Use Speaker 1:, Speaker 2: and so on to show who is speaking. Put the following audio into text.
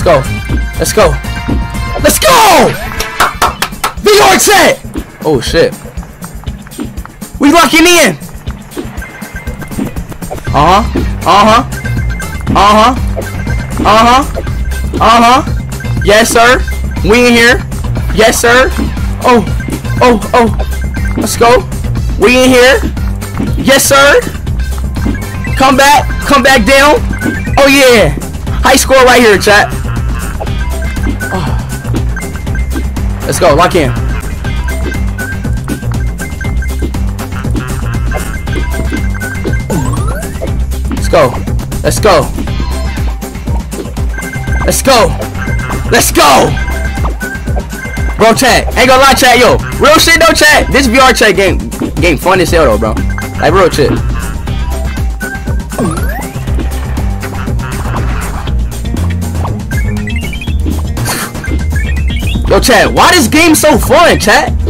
Speaker 1: go. Let's go. Let's go! VR chat! Oh shit. We locking in! Yes, sir. We in here. Yes, sir. Oh. Let's go. We in here. Yes, sir. Come back down. Oh yeah. High score right here, chat. Oh. Let's go. Lock in. Let's go. Let's go. Let's go. Let's go. Bro, chat. Ain't gonna lie, chat, yo. Real shit though, chat. This VR chat game fun as hell though, bro. Like real shit. Yo, chat, why this game so fun, chat?